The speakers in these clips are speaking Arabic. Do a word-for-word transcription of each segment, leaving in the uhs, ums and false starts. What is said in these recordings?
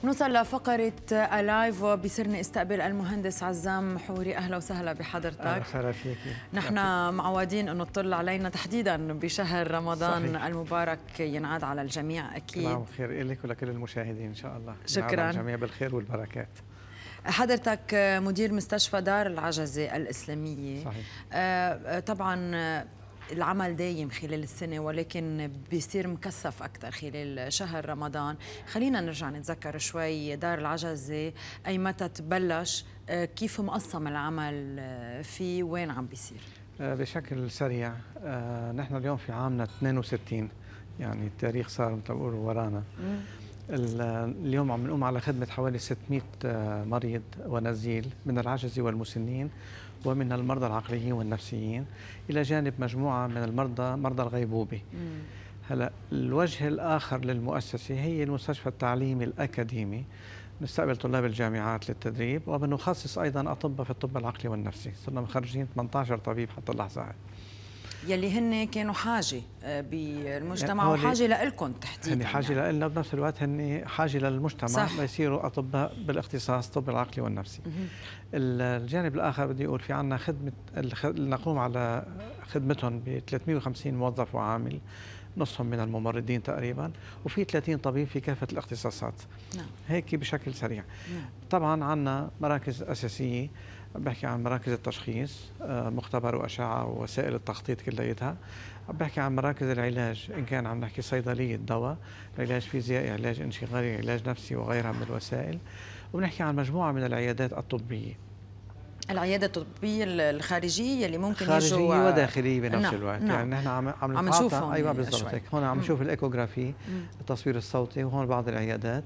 نوصل لفقرة ألايف وبيصيرني استقبل المهندس عزام حوري. أهلا وسهلا بحضرتك. أهلا وسهلا فيك. نحن معودين أنه تطل علينا تحديدا بشهر رمضان صحيح. المبارك ينعاد على الجميع أكيد. تمام، خير لك ولكل المشاهدين إن شاء الله. شكرا. ينعاد على الجميع بالخير والبركات. حضرتك مدير مستشفى دار العجزة الإسلامية. صحيح. طبعا العمل دايم خلال السنة ولكن بيصير مكثف أكثر خلال شهر رمضان. خلينا نرجع نتذكر شوي دار العجزة، أي متى تبلش، كيف مقسم العمل فيه، وين عم بيصير؟ بشكل سريع، نحن اليوم في عامنا اثنين وستين، يعني التاريخ صار مثل ما بيقولوا ورانا. اليوم عم نقوم على خدمة حوالي ستمئة مريض ونزيل من العجزة والمسنين ومن المرضى العقليين والنفسيين، إلى جانب مجموعة من المرضى مرضى الغيبوبة. هلا الوجه الآخر للمؤسسة هي المستشفى التعليمي الأكاديمي، نستقبل طلاب الجامعات للتدريب وبنخصص أيضا أطباء في الطب العقلي والنفسي. صرنا مخرجين ثمانية عشر طبيب حتى اللحظة هاي، يلي هن كانوا حاجة بالمجتمع يعني وحاجة لكم تحديدا. هن حاجة يعني. لنا بنفس الوقت هن حاجة للمجتمع صح. ليصيروا أطباء بالاختصاص الطب العقلي والنفسي. الجانب الآخر بدي أقول في عنا خدمة نقوم على خدمتهم ب ثلاثمئة وخمسين موظف وعامل، نصهم من الممرضين تقريبا، وفي ثلاثين طبيب في كافة الاختصاصات. نعم. هيك بشكل سريع. نعم. طبعا عنا مراكز أساسية، بحكي عن مراكز التشخيص، مختبر وأشعة ووسائل التخطيط كليتها. بحكي عن مراكز العلاج، إن كان عم نحكي صيدلية دواء، علاج فيزيائي، علاج انشغالي، علاج نفسي وغيرها من الوسائل. وبنحكي عن مجموعة من العيادات الطبية، العيادة الطبية الخارجية اللي ممكن يجوا خارجية وداخلية بنفس نعم. الوقت. نعم. يعني نحن عم عم عم نشوفهم. ايوه بالضبط هيك. هون عم نشوف الايكوغرافي، التصوير الصوتي، وهون بعض العيادات.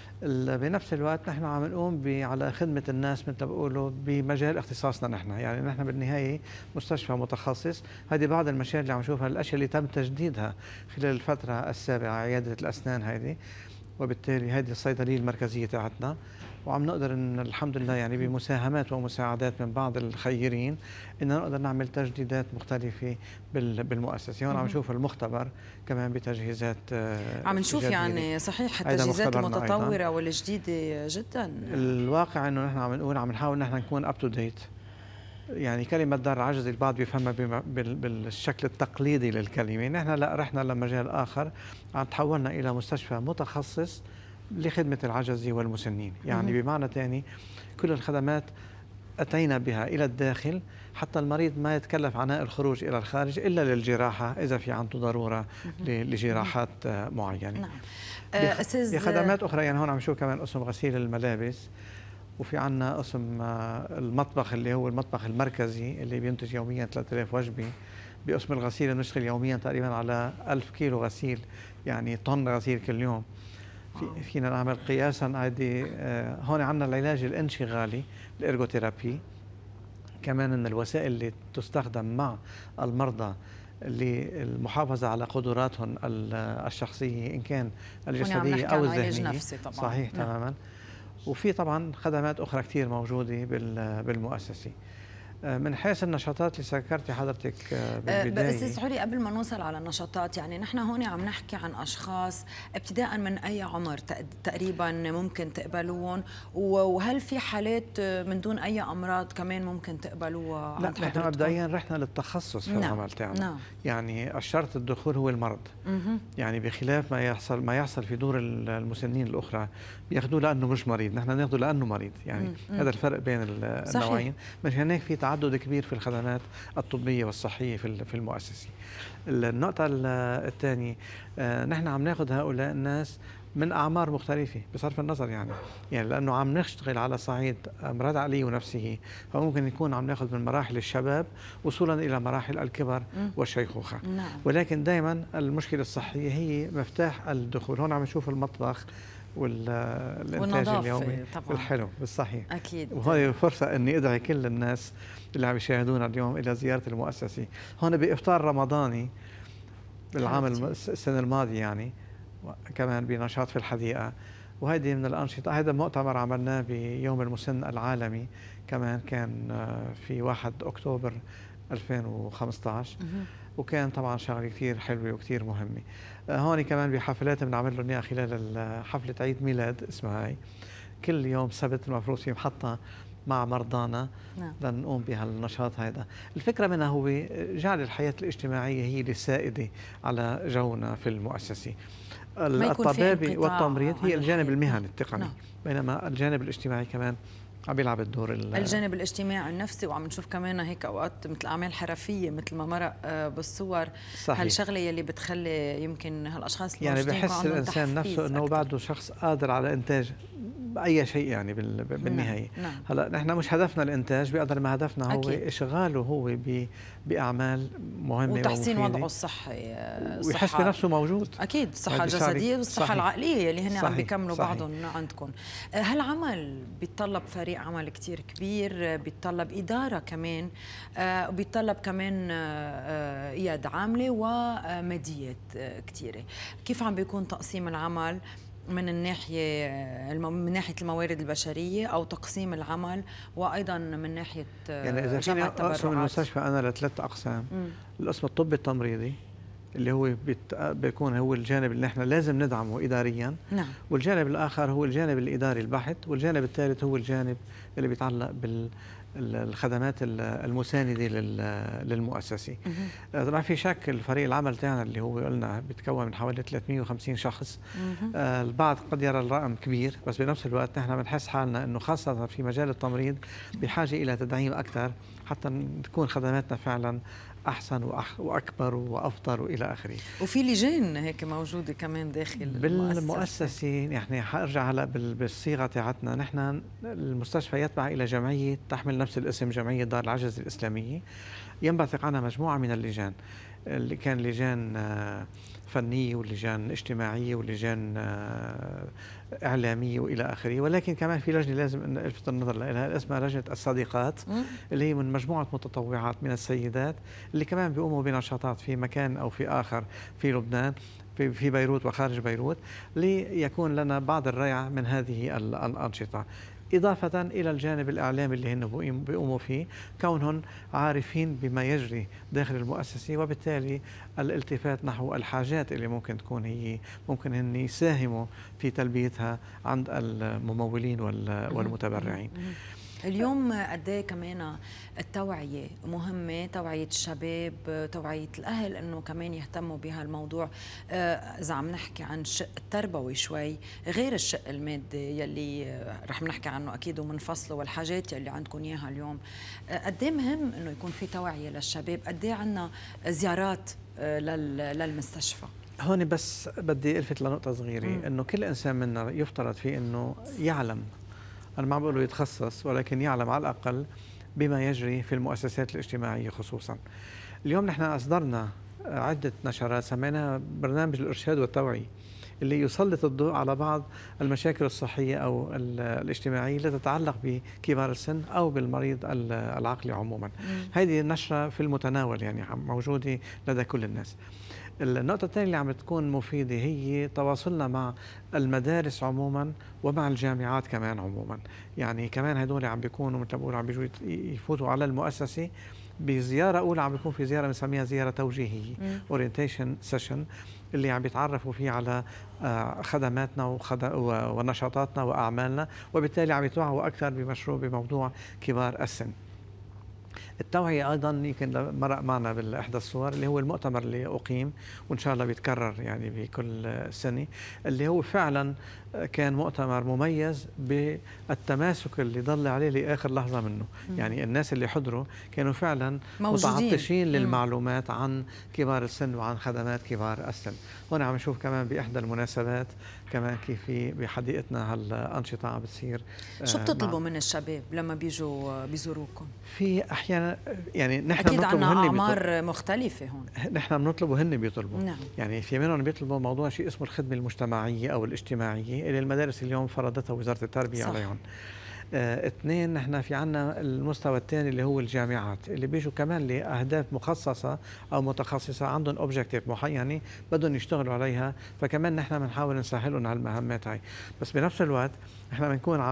بنفس الوقت نحن عم نقوم على خدمة الناس مثل ما بيقولوا بمجال اختصاصنا نحن، يعني نحن بالنهاية مستشفى متخصص. هذه بعض المشاكل اللي عم نشوفها، الأشياء اللي تم تجديدها خلال الفترة السابعة، عيادة الأسنان هذه، وبالتالي هذه الصيدلية المركزية تاعتنا. وعم نقدر ان الحمد لله يعني بمساهمات ومساعدات من بعض الخيرين ان نقدر نعمل تجديدات مختلفه بالمؤسسه. هون عم نشوف المختبر كمان بتجهيزات عم نشوف جديدة. يعني صحيح التجهيزات المتطوره والجديده جدا. الواقع انه نحن عم نقول عم نحاول نحن نكون اب تو ديت. يعني كلمة دار العجزة البعض بيفهمها بالشكل التقليدي للكلمة، نحن لا، رحنا لمجال آخر، عم تحولنا إلى مستشفى متخصص لخدمة العجزة والمسنين. يعني بمعنى ثاني كل الخدمات أتينا بها إلى الداخل حتى المريض ما يتكلف عناء الخروج إلى الخارج إلا للجراحة إذا في عنده ضرورة لجراحات معينة. نعم. بخدمات أخرى، يعني هون عم نشوف كمان قسم غسيل الملابس، وفي عنا قسم المطبخ اللي هو المطبخ المركزي اللي بينتج يوميا ثلاثة آلاف وجبة. بقسم الغسيل بنشتغل يوميا تقريبا على ألف كيلو غسيل، يعني طن غسيل كل يوم. في فينا نعمل قياسا عادي. هون عندنا العلاج الانشغالي، الارجوثيرابي، كمان من الوسائل اللي تستخدم مع المرضى للمحافظة على قدراتهم الشخصية إن كان الجسدية أو الذهنية. صحيح. نعم. تماما. وفي طبعا خدمات أخرى كثير موجودة بالمؤسسة. من حيث النشاطات اللي ذكرتي حضرتك بالبدايه، بس اسمحوا قبل ما نوصل على النشاطات، يعني نحن هون عم نحكي عن اشخاص ابتداء من اي عمر تقريبا ممكن تقبلوهم، وهل في حالات من دون اي امراض كمان ممكن تقبلوها؟ لا، نحن مبدئيا رحنا للتخصص في نعم. العمل تاعنا. نعم. يعني الشرط الدخول هو المرض. مه. يعني بخلاف ما يحصل ما يحصل في دور المسنين الاخرى، بياخذوه لانه مش مريض، نحن ناخذه لانه مريض. يعني مه. هذا الفرق بين النوعين. من هناك في تعدد كبير في الخدمات الطبية والصحية في المؤسسة. النقطة الثانية، نحن عم ناخذ هؤلاء الناس من أعمار مختلفة بصرف النظر، يعني يعني لأنه عم نشتغل على صعيد أمراض عقلية ونفسية، فممكن يكون عم ناخذ من مراحل الشباب وصولا إلى مراحل الكبر والشيخوخة. نعم. ولكن دائما المشكلة الصحية هي مفتاح الدخول. هون عم نشوف المطبخ والإنتاج اليومي طبعاً. الحلو بالصحيح أكيد. وهي فرصة أني أدعي كل الناس اللي عم يشاهدونا اليوم إلى زيارة المؤسسة. هون بإفطار رمضاني بالعام السنة الماضية، يعني كمان بنشاط في الحديقة، وهذه من الأنشطة. هذا مؤتمر عملناه بيوم المسن العالمي، كمان كان في واحد أكتوبر ألفين وخمسة عشر. وكان طبعا شغله كثير حلوه وكثير مهمه. هون كمان بحفلات بنعمل لهم اياها خلال حفله عيد ميلاد اسمها هاي، كل يوم سبت المفروض في محطه مع مرضانا نعم. لنقوم بهالنشاط هذا. الفكرة منها هو جعل الحياة الاجتماعية هي السائدة على جونا في المؤسسة. الطبابة والتمريض هي الجانب المهني التقني، نعم. بينما الجانب الاجتماعي كمان عم بيلعب الدور الجانب الاجتماعي النفسي، وعم نشوف كمان هيك اوقات مثل اعمال حرفيه مثل ما مرق بالصور. صحيح. هالشغله يلي بتخلي يمكن هالاشخاص يعني بحس الانسان نفسه انه بعده شخص قادر على انتاج اي شيء يعني بالنهايه. نعم. هلا نحن مش هدفنا الانتاج بقدر ما هدفنا هو أكيد. اشغاله هو باعمال مهمه وتحسين وضعه الصحي، ويحس بنفسه موجود. اكيد الصحه الجسديه والصحه صحيح. العقليه اللي هن عم بيكملوا بعضهم عندكم. هالعمل بيتطلب فريق عمل كثير كبير، بيتطلب اداره كمان، بيتطلب كمان اياد عامله وماديات كثيره. كيف عم بيكون تقسيم العمل من الناحية من ناحية الموارد البشرية أو تقسيم العمل، وأيضا من ناحية يعني إذا فيني أقسم المستشفى أنا لثلاث أقسام. مم. القسم الطبي التمريضي اللي هو بيكون هو الجانب اللي نحن لازم ندعمه إداريا. نعم. والجانب الآخر هو الجانب الإداري البحت، والجانب الثالث هو الجانب اللي بيتعلق بال الخدمات المساندة للمؤسسة. طبعا في شك الفريق العمل تاعنا اللي هو قلنا بيتكون من حوالي ثلاثمئة وخمسين شخص. البعض قد يرى الرقم كبير، بس بنفس الوقت نحن بنحس حالنا انه خاصة في مجال التمريض بحاجة الى تدعيم اكثر حتى تكون خدماتنا فعلا احسن واكبر وافضل والى اخره. وفي لجان هيك موجوده كمان داخل بالمؤسسه. يعني حارجع هلا بالصيغه تاعتنا، نحن المستشفى يتبع الى جمعيه تحمل نفس الاسم، جمعيه دار العجز الاسلاميه، ينبثق عنها مجموعه من اللجان اللي كان لجان فنيه ولجان اجتماعيه ولجان اعلاميه والى اخره، ولكن كمان في لجنه لازم نلفت النظر لها اسمها لجنه الصديقات، اللي هي من مجموعه متطوعات من السيدات اللي كمان بيقوموا بنشاطات في مكان او في اخر في لبنان، في في بيروت وخارج بيروت، ليكون لنا بعض الريع من هذه الانشطه. إضافة إلى الجانب الإعلامي اللي هن بيقوموا فيه، كونهم عارفين بما يجري داخل المؤسسة، وبالتالي الالتفات نحو الحاجات اللي ممكن تكون هي ممكن هن يساهموا في تلبيتها عند الممولين والمتبرعين. اليوم قد ايه كمان التوعيه مهمه، توعيه الشباب، توعيه الاهل انه كمان يهتموا بهالموضوع. اذا عم نحكي عن الشق التربوي شوي غير الشق المادي يلي رح نحكي عنه اكيد ومنفصله، والحاجات يلي عندكم اياها اليوم، قد ايه مهم انه يكون في توعيه للشباب؟ قد ايه عندنا زيارات للمستشفى؟ هون بس بدي الفت لنقطه صغيره، انه كل انسان منا يفترض فيه انه يعلم، أنا ما عم بقول يتخصص، ولكن يعلم على الأقل بما يجري في المؤسسات الاجتماعية خصوصا. اليوم نحن أصدرنا عدة نشرات سميناها برنامج الإرشاد والتوعية، اللي يسلط الضوء على بعض المشاكل الصحية أو الاجتماعية التي تتعلق بكبار السن أو بالمريض العقلي عموما. هذه النشرة في المتناول، يعني موجودة لدى كل الناس. النقطة الثانية اللي عم تكون مفيدة هي تواصلنا مع المدارس عموما ومع الجامعات كمان عموما. يعني كمان هدول عم بيكونوا مثل ما بقول عم بيجوا يفوتوا على المؤسسة بزيارة أولى، عم بيكون في زيارة بنسميها زيارة توجيهية اورينتيشن سيشن، اللي عم بيتعرفوا فيه على خدماتنا ونشاطاتنا وأعمالنا، وبالتالي عم يتوعوا أكثر بمشروع بموضوع كبار السن. التوعية أيضا يمكن مرق معنا بالإحدى الصور اللي هو المؤتمر اللي أقيم وإن شاء الله بيتكرر يعني بكل سنة، اللي هو فعلا كان مؤتمر مميز بالتماسك اللي ضل عليه لآخر لحظة منه. مم. يعني الناس اللي حضروا كانوا فعلا موجودين. متعطشين للمعلومات عن كبار السن وعن خدمات كبار السن. هنا عم نشوف كمان بإحدى المناسبات كمان كيف بحديقتنا هالأنشطة عم بتصير. شو بتطلبوا من الشباب لما بيجوا بيزوروكم؟ في أحيانا يعني نحن أكيد عنا أعمار مختلفة هون. نحن بنطلبوا هن بيطلبوا. نعم. يعني في منهم بيطلبوا موضوع شيء اسمه الخدمة المجتمعية أو الاجتماعية اللي المدارس اليوم فرضتها وزارة التربية صح. عليهم. آه، اثنين نحن في عنا المستوى الثاني اللي هو الجامعات اللي بيجوا كمان لأهداف مخصصة أو متخصصة، عندهم اوبجيكتيف معينة بدهم يشتغلوا عليها، فكمان نحن بنحاول نسهل لهم هالمهمات هاي. بس بنفس الوقت نحن بنكون عم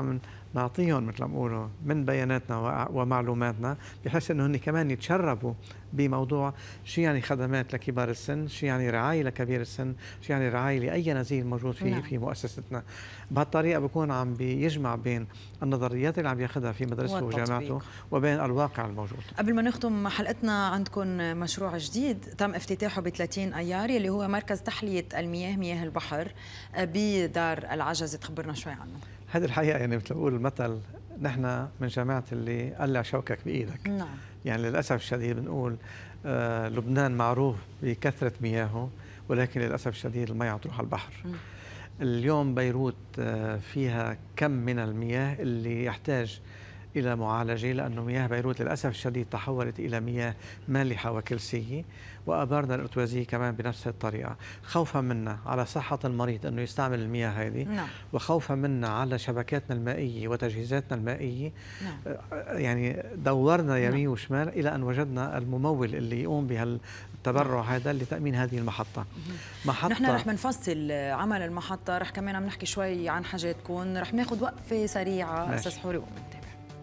نعطيهم مثل ما بقولوا من بياناتنا ومعلوماتنا، بحيث انه هن كمان يتشربوا بموضوع شو يعني خدمات لكبار السن، شو يعني رعايه لكبير السن، شو يعني رعايه لاي نزيل موجود في نعم. في مؤسستنا. بهالطريقه بكون عم بيجمع بين النظريات اللي عم ياخذها في مدرسته وجامعته وبين الواقع الموجود. قبل ما نختم حلقتنا، عندكم مشروع جديد تم افتتاحه ب ثلاثين ايار اللي هو مركز تحليه المياه، مياه البحر بدار العجزة، تخبرنا شوي عنه. هذه الحقيقه يعني مثل ما بقول المثل، نحن من جماعه اللي قلع شوكك بايدك. نعم. يعني للاسف الشديد بنقول آه لبنان معروف بكثره مياهه، ولكن للاسف الشديد المي عم تروح على البحر. م. اليوم بيروت آه فيها كم من المياه اللي يحتاج إلى معالجة، لأنه مياه بيروت للأسف الشديد تحولت إلى مياه مالحة وكلسية، وآبارنا الارتوازية كمان بنفس الطريقة، خوفا منا على صحة المريض أنه يستعمل المياه هذه. نعم. وخوفا منا على شبكاتنا المائية وتجهيزاتنا المائية. نعم. يعني دورنا يمين نعم. وشمال إلى أن وجدنا الممول اللي يقوم بهالتبرع نعم. هذا لتأمين هذه المحطة. محطة نحن رح منفصل عمل المحطة، رح كمان عم نحكي شوي عن حاجاتكم، رح ناخذ وقفة سريعة أستاذ حوري ومنتبه.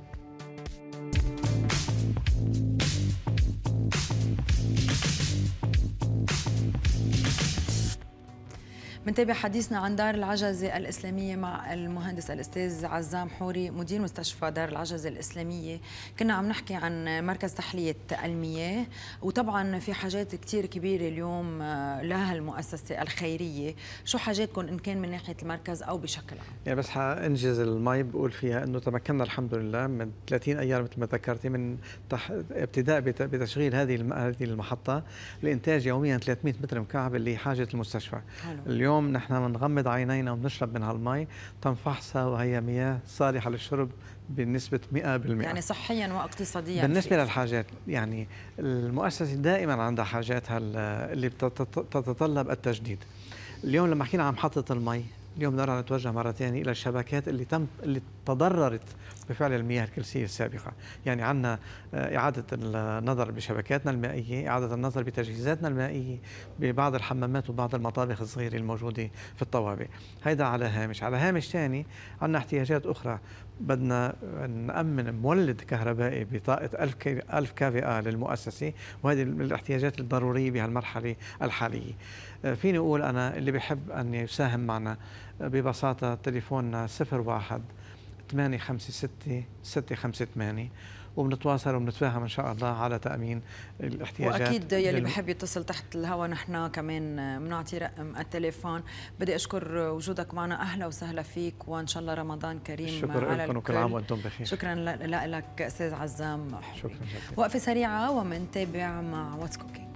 منتابع حديثنا عن دار العجزة الإسلامية مع المهندس الأستاذ عزام حوري، مدير مستشفى دار العجزة الإسلامية. كنا عم نحكي عن مركز تحلية المياه، وطبعا في حاجات كتير كبيرة اليوم لها المؤسسة الخيرية. شو حاجاتكم إن كان من ناحية المركز أو بشكل عام؟ يعني بس حأنجز المي، بقول فيها أنه تمكنا الحمد لله من ثلاثين أيار مثل ما ذكرتي من تح... ابتداء بتشغيل هذه هذه المحطة لإنتاج يوميا ثلاثمئة متر مكعب اللي حاجة المستشفى. حلو. اليوم اليوم نحن بنغمض عينينا وبنشرب من هالمي، تم فحصها وهي مياه صالحة للشرب بنسبة مئة بالمئة. يعني صحيا واقتصاديا. بالنسبة للحاجات، يعني المؤسسة دائما عندها حاجاتها اللي تتطلب التجديد. اليوم لما حكينا عن محطة المي، اليوم نرى نتوجه مرة ثانية إلى الشبكات اللي تم اللي تضررت بفعل المياه الكلسية السابقة. يعني عندنا إعادة النظر بشبكاتنا المائية، إعادة النظر بتجهيزاتنا المائية ببعض الحمامات وبعض المطابخ الصغيرة الموجودة في الطوابق. هيدا على هامش. على هامش ثاني عندنا احتياجات أخرى، بدنا نأمن مولد كهربائي بطاقة ألف كافي للمؤسسة، وهذه الاحتياجات الضرورية بهالمرحلة الحالية. فيني أقول أنا اللي بحب أن يساهم معنا ببساطة تليفوننا صفر واحد ثمانية خمسة ستة ستة خمسة ثمانية، وبنتواصل وبنتفاهم ان شاء الله على تامين الاحتياجات. واكيد يلي لل... بحب يتصل تحت الهواء نحن كمان بنعطي رقم التليفون. بدي اشكر وجودك معنا، اهلا وسهلا فيك، وان شاء الله رمضان كريم. شكرا لكم وكل عام وانتم بخير. شكرا لك استاذ عزام. شكرا جزيلا. وقفه سريعه ومنتابع مع واتس كوكينج.